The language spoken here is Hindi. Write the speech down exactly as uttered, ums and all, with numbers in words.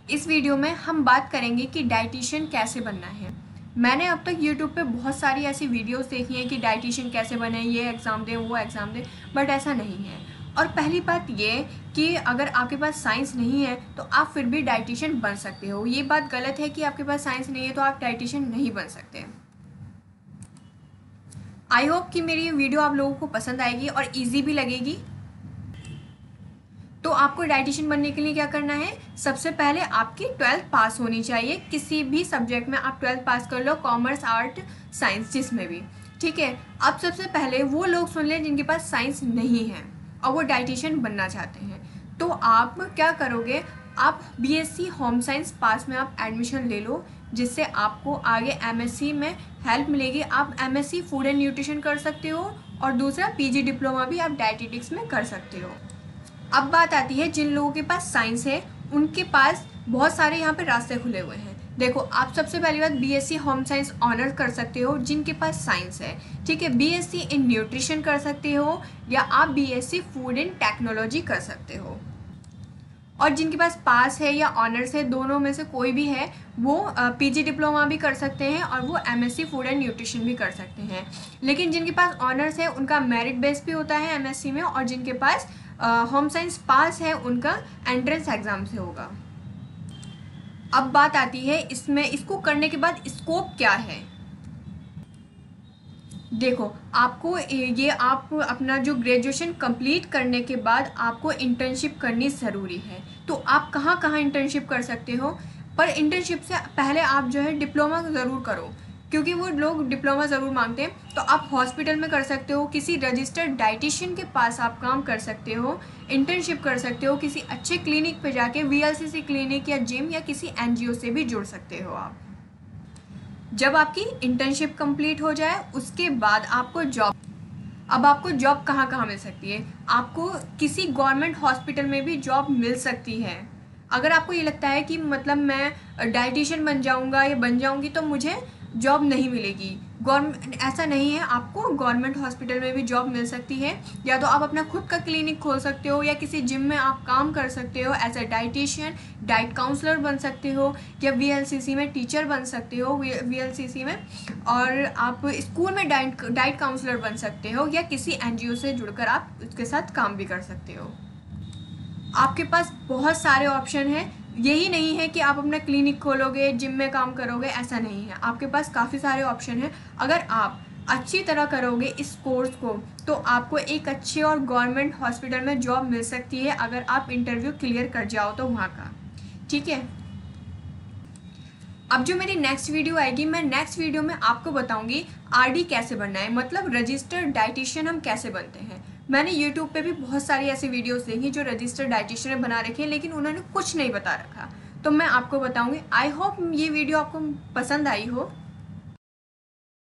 इस वीडियो में हम बात करेंगे कि डाइटिशियन कैसे बनना है। मैंने अब तक यूट्यूब पे बहुत सारी ऐसी वीडियोस देखी हैं कि डाइटिशियन कैसे बने, ये एग्ज़ाम दें वो एग्ज़ाम दें, बट ऐसा नहीं है। और पहली बात ये कि अगर आपके पास साइंस नहीं है तो आप फिर भी डाइटिशियन बन सकते हो। ये बात गलत है कि आपके पास साइंस नहीं है तो आप डाइटिशियन नहीं बन सकते। आई होप कि मेरी ये वीडियो आप लोगों को पसंद आएगी और ईजी भी लगेगी। तो आपको डाइटिशियन बनने के लिए क्या करना है, सबसे पहले आपकी ट्वेल्थ पास होनी चाहिए। किसी भी सब्जेक्ट में आप ट्वेल्थ पास कर लो, कॉमर्स, आर्ट, साइंस, जिसमें भी, ठीक है। अब सबसे पहले वो लोग सुन लें जिनके पास साइंस नहीं है और वो डाइटिशियन बनना चाहते हैं। तो आप क्या करोगे, आप बीएससी होम साइंस पास में आप एडमिशन ले लो, जिससे आपको आगे एमएससी में हेल्प मिलेगी। आप एमएससी फूड एंड न्यूट्रिशन कर सकते हो और दूसरा पीजी डिप्लोमा भी आप डाइटिटिक्स में कर सकते हो। अब बात आती है जिन लोगों के पास साइंस है, उनके पास बहुत सारे यहाँ पे रास्ते खुले हुए हैं। देखो, आप सबसे पहली बात बीएससी होम साइंस ऑनर्स कर सकते हो जिनके पास साइंस है, ठीक है। बीएससी इन न्यूट्रिशन कर सकते हो या आप बीएससी फूड एंड टेक्नोलॉजी कर सकते हो। और जिनके पास पास है या ऑनर्स है, दोनों में से कोई भी है, वो पीजी डिप्लोमा भी कर सकते हैं और वो एमएससी फूड एंड न्यूट्रिशन भी कर सकते हैं। लेकिन जिनके पास ऑनर्स है उनका मेरिट बेस भी होता है एमएससी में, और जिनके पास होम साइंस पास है उनका एंट्रेंस एग्जाम से होगा। अब बात आती है इसमें इसको करने के बाद स्कोप क्या है। देखो, आपको ये आप अपना जो ग्रेजुएशन कंप्लीट करने के बाद आपको इंटर्नशिप करनी ज़रूरी है। तो आप कहाँ कहाँ इंटर्नशिप कर सकते हो, पर इंटर्नशिप से पहले आप जो है डिप्लोमा ज़रूर करो, क्योंकि वो लोग डिप्लोमा ज़रूर मांगते हैं। तो आप हॉस्पिटल में कर सकते हो, किसी रजिस्टर्ड डाइटिशियन के पास आप काम कर सकते हो, इंटर्नशिप कर सकते हो, किसी अच्छे क्लिनिक पे जाके वीएलसीसी क्लिनिक या जिम या किसी एनजीओ से भी जुड़ सकते हो आप। जब आपकी इंटर्नशिप कंप्लीट हो जाए उसके बाद आपको जॉब, अब आपको जॉब कहाँ कहाँ मिल सकती है, आपको किसी गवर्नमेंट हॉस्पिटल में भी जॉब मिल सकती है। अगर आपको ये लगता है कि मतलब मैं डाइटिशियन बन जाऊँगा या बन जाऊँगी तो मुझे जॉब नहीं मिलेगी, गवर्नमेंट, ऐसा नहीं है। आपको गवर्नमेंट हॉस्पिटल में भी जॉब मिल सकती है, या तो आप अपना खुद का क्लिनिक खोल सकते हो या किसी जिम में आप काम कर सकते हो as a dietitian, diet counsellor बन सकते हो, या वीएलसीसी में टीचर बन सकते हो वीएलसीसी में, और आप स्कूल में डाइट डाइट काउंसलर बन सकते हो, या किसी एनजीओ से जुड़कर आप उसके साथ काम भी कर सकते हो। आपके पास बहुत सारे ऑप्शन हैं। यही नहीं है कि आप अपना क्लिनिक खोलोगे, जिम में काम करोगे, ऐसा नहीं है। आपके पास काफ़ी सारे ऑप्शन हैं। अगर आप अच्छी तरह करोगे इस कोर्स को तो आपको एक अच्छे और गवर्नमेंट हॉस्पिटल में जॉब मिल सकती है, अगर आप इंटरव्यू क्लियर कर जाओ तो वहाँ का, ठीक है। अब जो मेरी नेक्स्ट वीडियो आएगी, मैं नेक्स्ट वीडियो में आपको बताऊंगी आरडी कैसे बनना है, मतलब रजिस्टर्ड डाइटिशियन हम कैसे बनते हैं। मैंने यूट्यूब पे भी बहुत सारी ऐसी वीडियोस देखी जो रजिस्टर्ड डाइटिशियन बना रखे हैं, लेकिन उन्होंने कुछ नहीं बता रखा, तो मैं आपको बताऊंगी। आई होप ये वीडियो आपको पसंद आई हो।